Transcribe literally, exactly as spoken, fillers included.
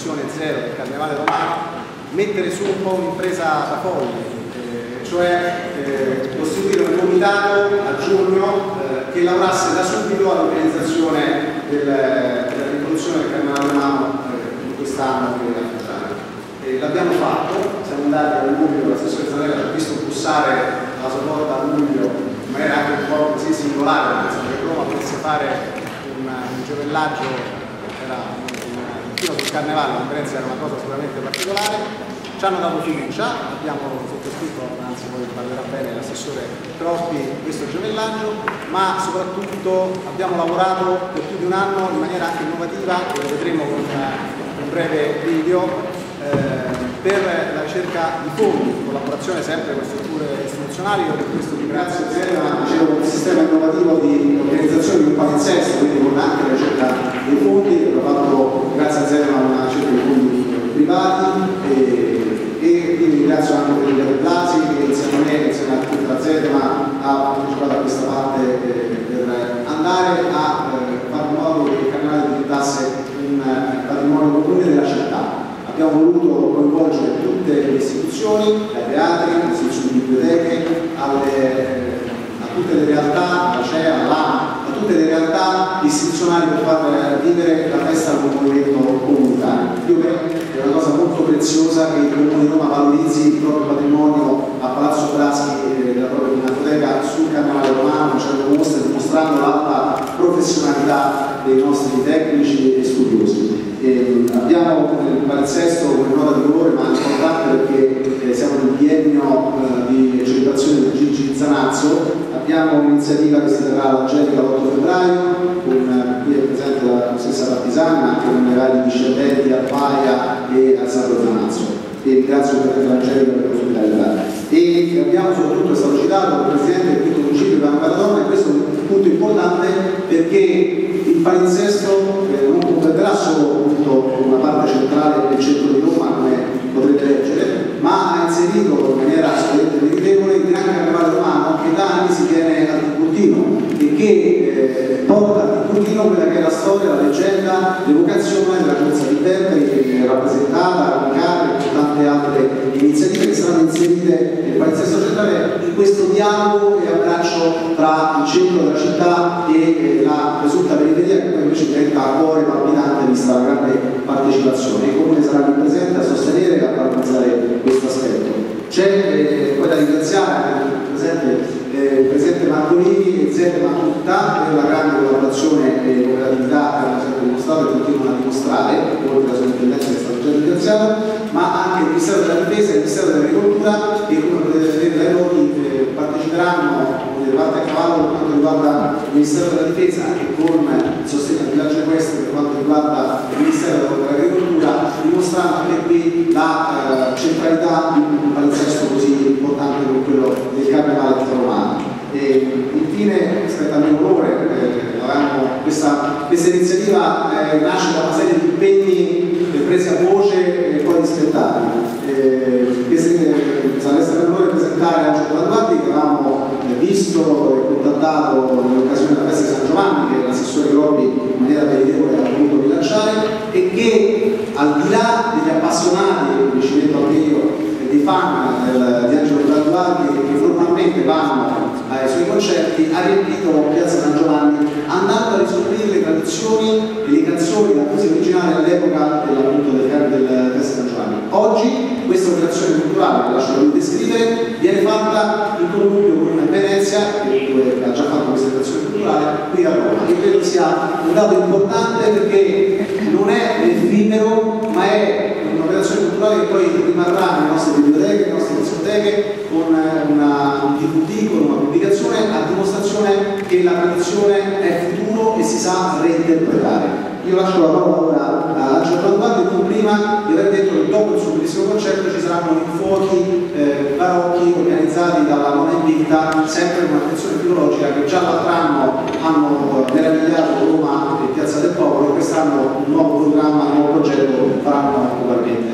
edizione zero del Carnevale Romano, mettere su un po' un'impresa da folli, eh, cioè eh, costituire un comitato a giugno eh, che lavorasse da subito all'organizzazione del, della riproduzione del Carnevale Romano eh, in quest'anno che è a Foggiano. Eh, l'abbiamo fatto, siamo andati a luglio, l'assessore Zanella ci ha visto bussare alla sua porta a luglio in maniera anche un po' così singolare, pensavo che Roma potesse fare un, un giovellaggio, era un, un filo sul Carnevale, a Firenze era una cosa sicuramente particolare. Ci hanno dato fiducia, abbiamo sottoscritto, anzi poi parlerà bene l'assessore Troppi, questo giovellaggio, ma soprattutto abbiamo lavorato per più di un anno in maniera anche innovativa, lo vedremo con un breve video, eh, per la ricerca di fondi, in collaborazione sempre con strutture istituzionali. Io per questo ringrazio Zena, dicevo, un sistema innovativo di organizzazione di un palinsesto, quindi con anche la ricerca dei fondi, abbiamo fatto grazie a Zena una ricerca di fondi privati e e quindi ringrazio anche per il Blasi che insieme a me, insieme a tutta la Zedema ha partecipato a questa parte eh, per andare a eh, fare in modo che il Carnevale diventasse un eh, patrimonio comune della città. Abbiamo voluto coinvolgere tutte le istituzioni, dai teatri, alle istituzioni di biblioteche, alle, a tutte le realtà, alla C E A, all'A M A, a tutte le realtà istituzionali per far vivere la festa come un movimento comunitario. Io credo che è una cosa molto preziosa che il Comune di Roma valorizzi il proprio patrimonio a Palazzo Braschi e della propria pinacoteca sul Carnevale Romano, cioè lo mostra dimostrando l'alta professionalità dei nostri tecnici e studiosi. E abbiamo nel palinsesto come nota di valore, ma importante perché eh, siamo nel biennio eh, di celebrazione di Gigi Zanazzo. Abbiamo un'iniziativa che si terrà all'Angelica l'otto febbraio, con qui è presente la stessa Partisana, anche con i vari discendenti a Paia e a Sacro Zanazzo. E ringrazio per l'Angelica per l'ospitalità. E abbiamo soprattutto, è stato citato il Presidente del quinto municipio di Madonna, e questo è un punto importante perché il palinsesto eh, non comprenderà solo appunto, una parte centrale del centro di Roma, come potrete leggere, ma ha inserito in maniera assolutamente meritevole il Gran Carnevale Romano che da anni si tiene a Tiburtino e che eh, porta a Tiburtino quella che è la storia, la leggenda, l'evocazione della Corsa di Termini che è rappresentata, applicata e tante altre iniziative che saranno inserite nel palinsesto centrale in questo dialogo e abbraccio tra il centro della città e eh, la presunta periferia, che poi invece diventa a cuore palpitante vista la grande partecipazione. Il Comune sarà qui presente a sostenere e a valorizzare questo aspetto. C'è eh, poi da ringraziare il presente il Presidente Marcolini e Zedema tutta per la grande collaborazione e operatività che hanno sempre dimostrato e continuano a dimostrare, oltre alla sua indipendenza che è stato già ringraziato, ma anche il Ministero della Difesa e il Ministero dell'Agricoltura che, come potete vedere dai noti, eh, parteciperanno come parte a cavallo per quanto riguarda il Ministero della Difesa e con il sostegno al villaggio equestre per quanto riguarda il Ministero dell'Agricoltura, dimostrando anche qui la eh, centralità di un palinsesto così importante come quello del Carnevale romano. E infine, rispetto al mio onore, eh, questa, questa iniziativa eh, nasce da una serie di impegni eh, presi a voce e poi rispettati. Eh, che se, eh, sarà per onore presentare Angelo Tranquilli, che avevamo eh, visto e contattato nell'occasione della festa di San Giovanni, che l'assessore Groppi in maniera meritevole ha voluto rilanciare, e che al di là degli appassionati, mi ci metto anche io, dei fan del, di Angelo Tranquilli che normalmente vanno ai suoi concerti, ha riempito Piazza San Giovanni andando a riscoprire le tradizioni e le canzoni, la musica originale all'epoca dell'appunto del del Festa San Giovanni. Oggi questa operazione culturale, che lascio lui descrivere, viene fatta in connubio con Venezia, che ha già fatto questa operazione culturale qui a Roma, che credo sia un dato importante perché non è effimero, ma è un'operazione culturale che poi rimarrà nelle nostre biblioteche, nelle nostre discoteche, con una, un D V D, con una pubblicazione a dimostrazione che la tradizione è futuro e si sa reinterpretare. Io lascio la parola ora a Angelo Tranquilli, non prima di aver detto che dopo il suo bellissimo concerto ci saranno fuochi eh, barocchi organizzati dalla Nona Invicta, sempre con un'attenzione filologica che già l'altro anno hanno meravigliato Roma e Piazza del Popolo, e quest'anno un nuovo programma, un nuovo progetto faranno ugualmente.